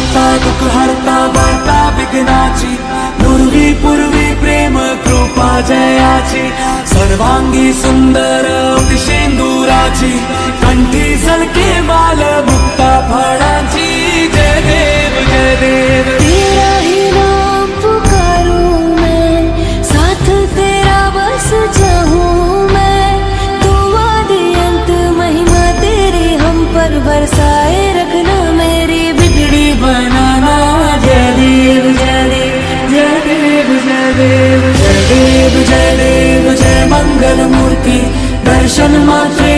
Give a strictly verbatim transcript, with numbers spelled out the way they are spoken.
हरता दुख हरता वार्ता विघ्नाची, पूर्वी पूर्वी प्रेम कृपा जयाची, सर्वांगी सुंदर शेंदुराची, कंठी सलके माल मुक्ता फळाची। जय देव जय देव तेरा ही नाम पुकारूं मैं, साथ तेरा बस चाहूं मैं, तू आदि अंत महिमा तेरी हम पर बरसाए रखना, मेरी बिगड़ी बनाना। जय देव जय देव जय देव जय देव जय देव जय देव जय मंगल मूर्ति, दर्शन मात्र